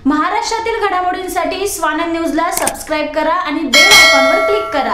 महाराष्ट्रातील घडामोडींसाठी स्वानंद न्यूजला सबस्क्राइब करा आणि बेल आयकॉनवर क्लिक करा।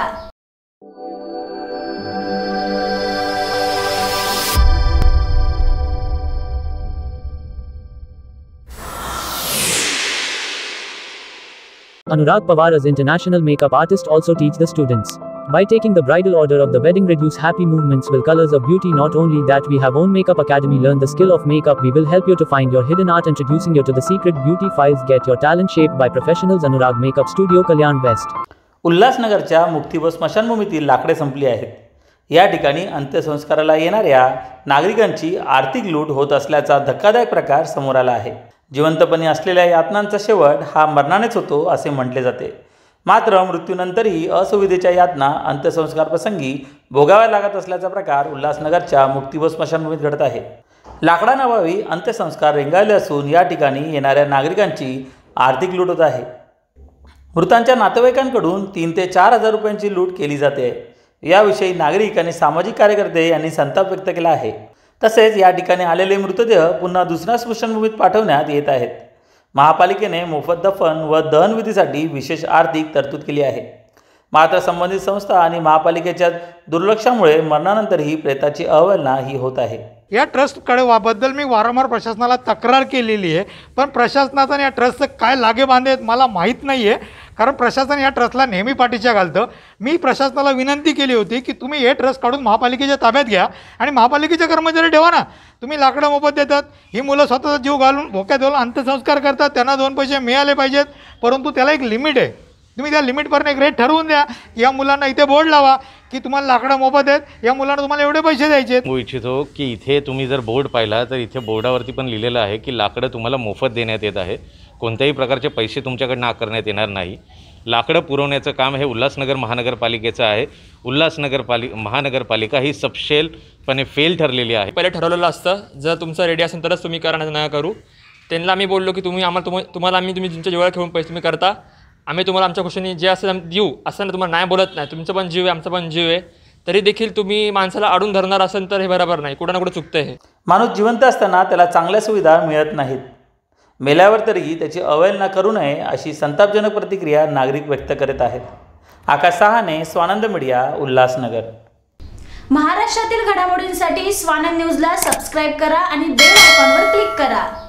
Anurag Pawar as international makeup artist also teach the students. By taking the bridal order of the wedding reduce happy movements will colors of beauty. Not only that, we have own makeup academy. Learn the skill of makeup. We will help you to find your hidden art, introducing you to the secret beauty files. Get your talent shaped by professionals. Anurag Makeup Studio, Kalyan West. उल्हासनगरच्या मुक्ती व स्मशानभूमीतील लाकडे संपली आहेत। या ठिकाणी अंत्यसंस्काराला येणाऱ्या नागरिकांची आर्थिक लूट होत असल्याचा धक्कादायक प्रकार समोर आला आहे। जिवंतपणी असलेल्या यातनांचा शेवट हा मरणानेच होतो असे म्हटले जाते। मात्र मृत्यूनंतरही असुविधेच्या यातना अंत्यसंस्कार प्रसंगी भोगाव्या लागत असल्याचा प्रकार उल्हासनगरच्या मुक्ती व स्मशानभूमीत घडत आहे। लाकडांअभावी अंत्यसंस्कार रेंगाळले असून या ठिकाणी येणाऱ्या नागरिकांची आर्थिक लूट होत आहे। मृतांच्या नातेवाईकांकडून 3 ते 4 हजार रुपयांची लूट केली जाते। याविषयी नागरिक आणि सामाजिक कार्यकर्ते यांनी संताप व्यक्त केला आहे। तसेच या ठिकाणी आलेले मृतदेह पुन्हा दुसऱ्या स्मशानभूमीत पाठवण्यात येत आहेत। महापालिकेने मोफत दफन व दहनविधीसाठी विशेष आर्थिक तरतूद केली आहे। मात्र संबंधित संस्था आणि महापालिकेच्या दुर्लक्षामुळे मरणानंतरही प्रेताची अवहेलना ही होत आहे। या ट्रस्टकडे बद्दल मी वारंवार प्रशासनाला तक्रार केलेली आहे, पण प्रशासनाचा आणि या ट्रस्टचं काय लागेबांधे आहेत मला माहीत नाही आहे। कारण प्रशासन या ट्रस्टला नेहमी पाठीच्या घालतं। मी प्रशासनाला विनंती केली होती की तुम्ही हे ट्रस्ट काढून महापालिकेच्या ताब्यात घ्या आणि महापालिकेचे कर्मचारी ठेवा ना। तुम्ही लाकडं मोफत देतात, ही मुलं स्वतःचा जीव घालून धोक्यात घालून अंत्यसंस्कार करतात, त्यांना 2 पैसे मिळाले पाहिजेत, परंतु त्याला एक लिमिट आहे। तुम्ही त्या लिमिटपर्यंत एक रेट ठरवून द्या। या मुलांना इथे बोर्ड लावा की तुम्हाला लाकडं मोफत आहेत, या मुलांना तुम्हाला एवढे पैसे द्यायचे आहेत। मी इच्छितो की इथे तुम्ही जर बोर्ड पाहिला तर इथे बोर्डावरती पण लिहिलेलं आहे की लाकडं तुम्हाला मोफत देण्यात येत आहे, कोणत्याही प्रकारचे पैसे तुमच्याकडनं आकारण्यात येणार नाही। लाकडं पुरवण्याचं काम हे उल्हासनगर महानगरपालिकेचं आहे। उल्हासनगर महानगरपालिका ही सपशेलपणे फेल ठरलेली आहे। पहिले ठरवलेलं असतं, जर तुमचं रेडी असेल तरच तुम्ही करा, नका करू। त्यांना आम्ही बोललो की तुम्ही तुम्हाला आम्ही तुमच्या जेवढा घेऊन पैसे तुम्ही करता, आम्ही तुम्हाला आमच्या खुशीने जे असेल देऊ, असं तुम्हाला नाही बोलत नाही। तुमचं पण जीव आहे, आमचा पण जीव आहे, तरी देखील तुम्ही माणसाला अडून धरणार असेल तर हे बरोबर नाही। कुठं ना कुठं चुकतं हे। माणूस जिवंत असताना त्याला चांगल्या सुविधा मिळत नाहीत, मेल्यावर तरी त्याची अवहेलना करू नये अशी संतापजनक प्रतिक्रिया नागरिक व्यक्त करत आहेत। आकाश साहाने, स्वानंद मीडिया, उल्हासनगर। महाराष्ट्रातील घडामोडींसाठी स्वानंद न्यूजला सबस्क्राइब करा आणि बेल आयकॉनवर क्लिक करा।